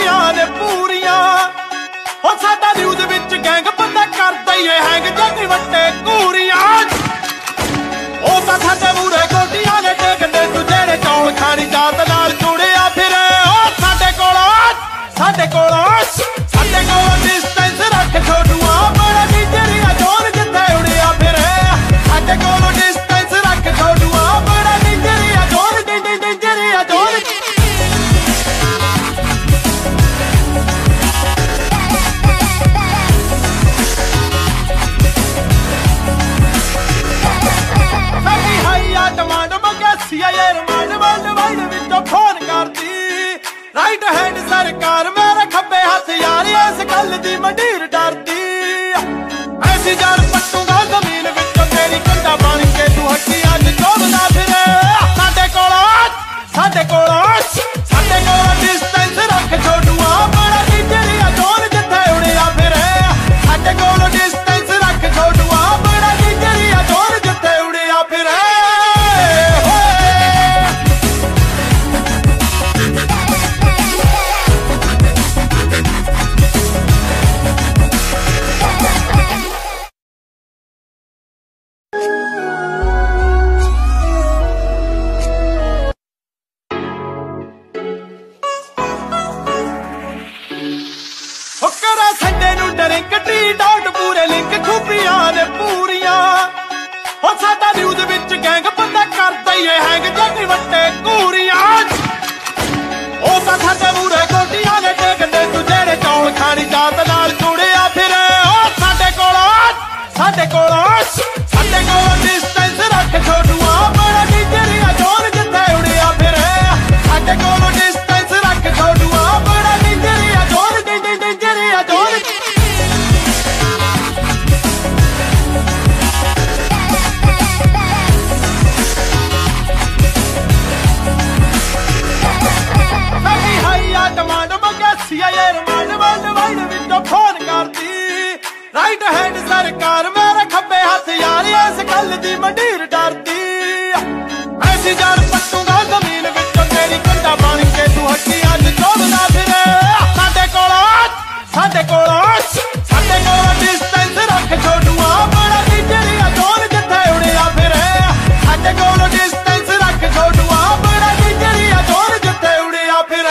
खूबियां ने पूरियां हो साडा न्यूज़ विच गैंग बंदा करदा ही हैंग जग वट्टे कूरियां ओ तां साडे मूरे गोटियां ने टेकदे तू जेड़े चौल खानी जात नाल जुड़िया फिर ओ साडे कोल डिस्टेंस रख छोटूआ बड़ा नीचरिया जोर जिथे उड़िया फिर साडे कोल डिस्टेंस रख छोटूआ बड़ा नीचरिया जोर नीचरिया जोर फोन करती राइट हैंड सरकार मेरे खब्बे हाथ यार इस गल दी मंडीर डरती ऐसी जान पट्टूगा जमीन विच तेरी कंधा बन के तू हट्टी अज चोबदा फिर साडे कोल डिस्टेंस रख छोटूआ बड़ा नीचरिया जोर जिथे उड़िया फिर साडे कोल डिस्टेंस रख छोटूआ बड़ा नीचरिया जोर जिथे उड़िया फिर गैंग बंदा करदा ही हैंग जग वट्टे कूरियां ओ तां साडे मूरे गोटियां ने टेकदे तू जेड़े चौल खानी जात नाल जुड़िया फिर ओ साडे कोल डिस्टेंस रख छोटूआ बड़ा नीचरिया जोर जिथे उड़िया फिर साडे कोल डिस्टेंस रख छोटूआ बड़ा नीचरिया जोर नीचरिया जोर फोन करती राइट हैंड सरकार मेरे खब्बे हाथ यार इस गल दी मंडीर डरती ऐसी जान पट्टूगा जमीन विच तेरी कंधा बन के तू हट्टी अज चोबदा फिर साडे कोल डिस्टेंस रख छोटूआ बड़ा नीचरिया जोर जिथे उड़िया फिर साडे कोल डिस्टेंस रख छोटूआ बड़ा नीचरिया जोर जिथे उड़िया फिर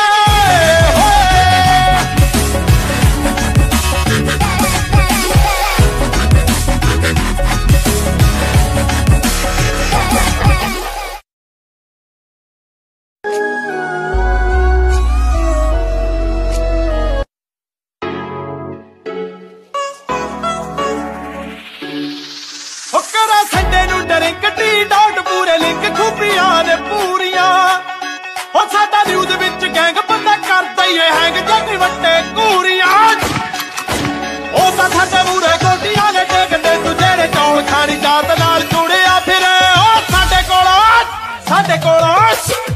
न्यूज़ विच गैंग बंदा करदा ही हैंग जग वट्टे कूरियां ओ तां साडे मूरे गोटियां ने टेकदे तू जेड़े चौल खानी जात नाल जुड़िया फिर ओ साडे कोल